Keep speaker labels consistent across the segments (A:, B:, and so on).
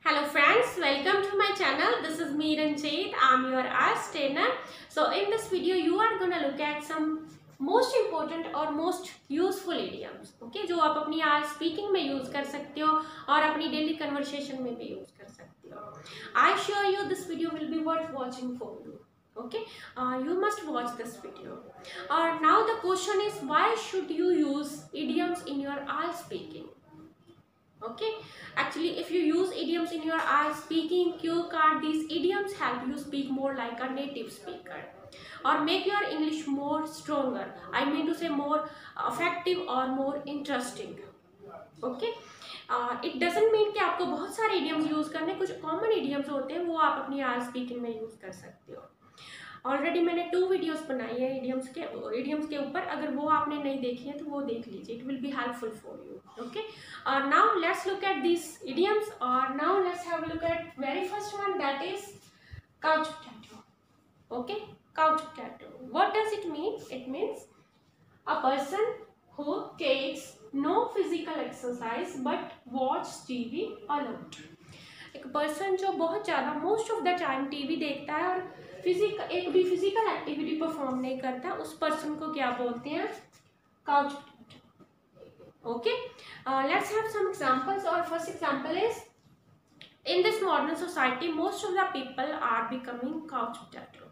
A: Hello friends, welcome to my channel. This is me Ranjit. I'm your IELTS trainer. So in this video you are gonna look at some most important और most useful idioms. Okay, जो आप अपनी IELTS speaking में use कर सकते हो और अपनी daily conversation में भी use कर सकते हो. I assure you this video will be worth watching for you. Okay, you must watch this video. Now the question is, why should you use idioms in your IELTS speaking? Okay, actually if you use idioms in your IELTS speaking cue card, these idioms help you speak more like a native speaker or make your English more stronger. I mean to say more effective or more interesting. Okay, it doesn't mean कि आपको बहुत सारे idioms use करने, कुछ common idioms होते हैं वो आप अपनी IELTS speaking में use कर सकते हो. ऑलरेडी मैंने 2 वीडियोस बनाई है इडियम्स के ऊपर. अगर वो आपने नहीं देखी है तो वो देख लीजिए. It will be helpful for you. Okay, now let's look at this idioms और now let's have a look at very first one, that is couch potato. Okay, couch potato. What does it mean? It means a person who takes no physical exercise but watch TV a lot. एक person जो बहुत ज़्यादा most of the time TV देखता है और एक भी physical activity perform नहीं करता, उस पर्सन को क्या बोलते हैं? Couch potato. Okay, let's have some examples. और first example is, in this modern society most of the people are becoming couch potato.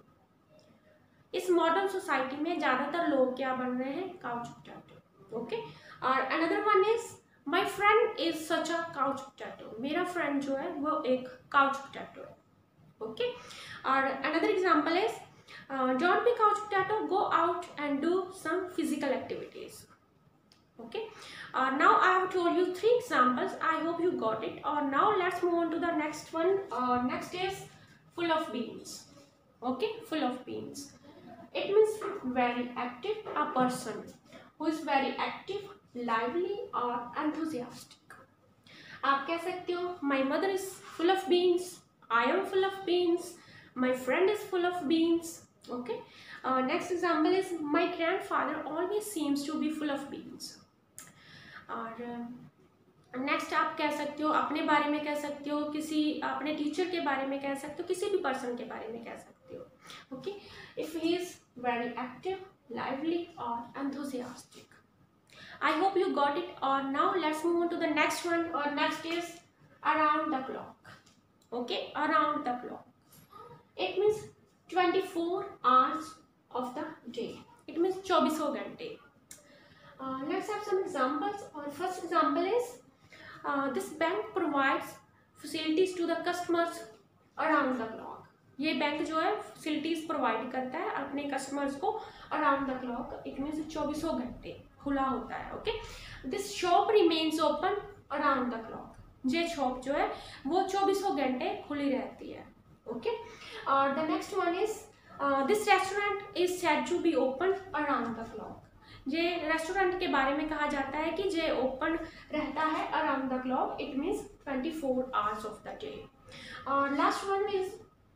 A: इस मॉडर्न सोसाइटी में ज़्यादातर लोग क्या बन रहे हैं? Couch potato. ओके, और another one is, my friend is such a couch potato. मेरा फ्रेंड जो है वो एक काउच पोटैटो है. ओके, और another example is, don't be couch potato, go out and do some physical activities. Okay, now I have told you 3 examples. I hope you got it. Or now let's move on to the next one. Next is full of beans. Okay, full of beans. It means very active, a person who is very active, lively or enthusiastic. आप कह सकते हो my mother is full of beans, I am full of beans, my friend is full of beans. Okay, next example is, my grandfather always seems to be full of beans. और next आप कह सकते हो अपने बारे में कह सकते हो, किसी अपने टीचर के बारे में कह सकते हो, किसी भी पर्सन के बारे में कह सकते हो. Okay, if he is very active, lively और enthusiastic. I hope you got it. और now let's move on to the next one. और next is around the clock. Okay, around the clock. It means 24 hours of the day. It means 24 घंटे. Let's have some examples. Our first example is, this bank provides facilities to the customers around the clock. ये bank जो है facilities provide करता है अपने customers को around the clock. It means 24 घंटे खुला होता है. Okay, this shop remains open around the clock. ये shop जो है वो 24 घंटे खुली रहती है. Okay, the next one is, this restaurant is said to be open around the clock. जे रेस्टोरेंट के बारे में कहा जाता है कि जे ओपन रहता है around the clock. It means 24 hours of the day. और last one is,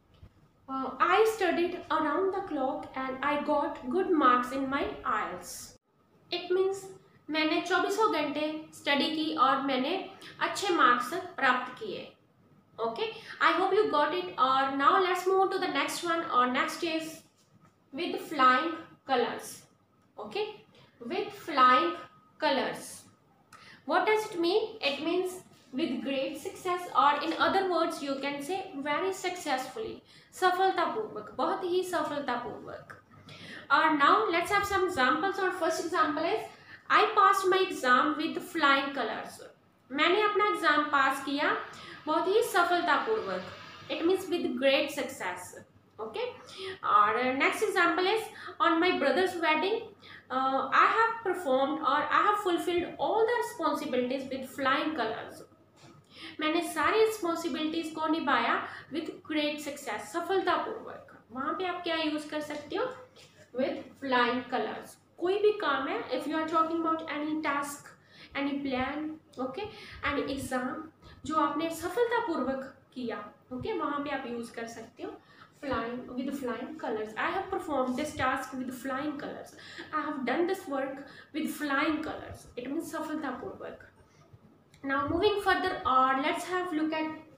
A: I studied around the clock and I got good marks in my IELTS. It means मैंने 24 घंटे स्टडी की और मैंने अच्छे मार्क्स प्राप्त किए. Okay, I hope you got it. और now let's move to the next one. और next is with flying colours. Okay, with flying colors. What does it mean? It means with great success, or in other words you can say very successfully. सफलतापूर्वक, बहुत ही सफलतापूर्वक. और now let's have some examples. और first example is, I passed my exam with flying colors. मैंने अपना exam पास किया बहुत ही सफलतापूर्वक. It means with great success. Okay, और next example is, on my brother's wedding, I have performed or I have fulfilled all the responsibilities with flying colors. मैंने सारी responsibilities को निभाया with great success, सफलतापूर्वक. वहाँ पे आप क्या यूज कर सकते हो? with flying colors. कोई भी काम है, if you are talking about any task, any plan, okay, any exam जो आपने सफलतापूर्वक किया, okay, वहाँ पे आप यूज कर सकते हो flying, with flying colors. I have performed this task with flying colors. I have done this work with flying colors. It means सफलतापूर्वक. Now moving further, let's have look at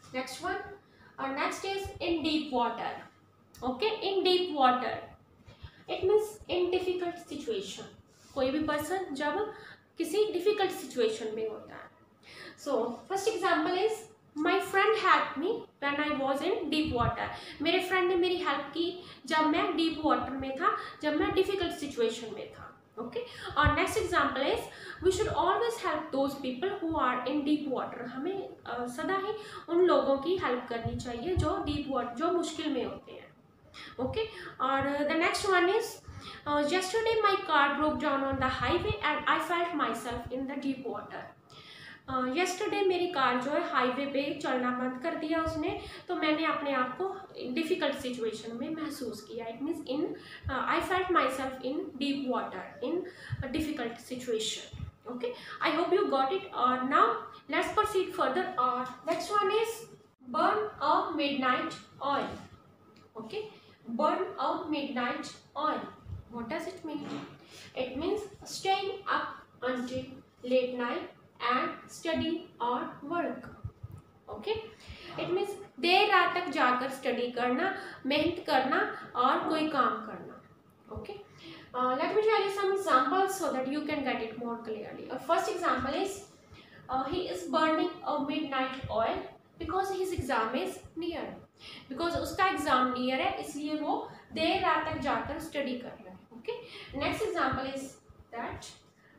A: Next one, next is in deep water. Okay, in deep water it means in difficult situation. कोई भी person जब किसी difficult situation में होता है. So first example is my friend helped me when I was in deep water. मेरे friend ने मेरी help की जब मैं deep water में था, जब मैं difficult situation में था. Okay. और next example is we should always help those people who are in deep water. हमें सदा ही उन लोगों की help करनी चाहिए जो deep water, जो मुश्किल में होते हैं. Okay. और the next one is yesterday my car broke down on the highway and I felt myself in the deep water. yesterday मेरी कार जो है हाईवे पे चलना बंद कर दिया उसने, तो मैंने अपने आप को डिफ़िकल्ट सिचुएशन में महसूस किया. It means in I felt myself in deep water in difficult situation. Okay, I hope you got it. Now let's proceed further. Next one is burn a midnight oil. Okay, burn a midnight oil. What does it mean? It means staying up until late night and study or work. Okay, it means देर रात तक जाकर study करना, मेहनत करना और कोई काम करना. Okay, let me tell you some examples so that you can get it more clearly. First example is he is burning a midnight oil because his exam is near. Because उसका exam near है इसलिए वो देर रात तक जाकर study कर रहा है. Okay, next example is that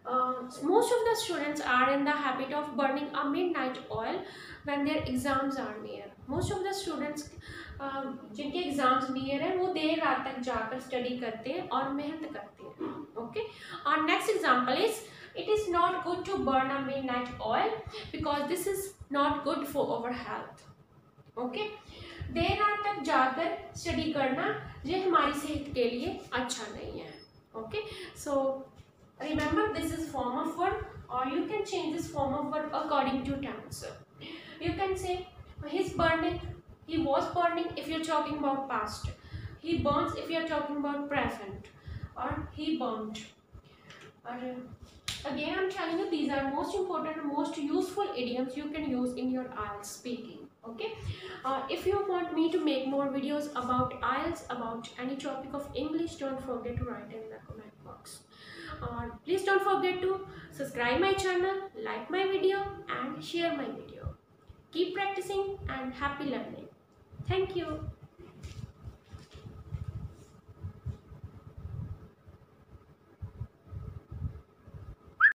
A: most of the students are in the habit of burning a midnight oil when their exams are near. Most of the students जिनके एग्जाम्स नियर है वो देर रात तक जाकर स्टडी करते हैं और मेहनत करते हैं. ओके, और next example is it is not good to burn a midnight oil because this is not good for our health. Okay, देर रात तक जाकर स्टडी करना ये हमारी सेहत के लिए अच्छा नहीं है. Okay, so remember this is form of verb, or you can change this form of verb according to tense. You can say he's burning, he was burning if you're talking about past, he burns if you're talking about present, or he burned. Or again I'm telling you these are most important and most useful idioms you can use in your IELTS speaking. Okay, if you want me to make more videos about IELTS, about any topic of English, don't forget to write in the comment box. Please don't forget to subscribe my channel, like my video and share my video. Keep practicing and happy learning. Thank you.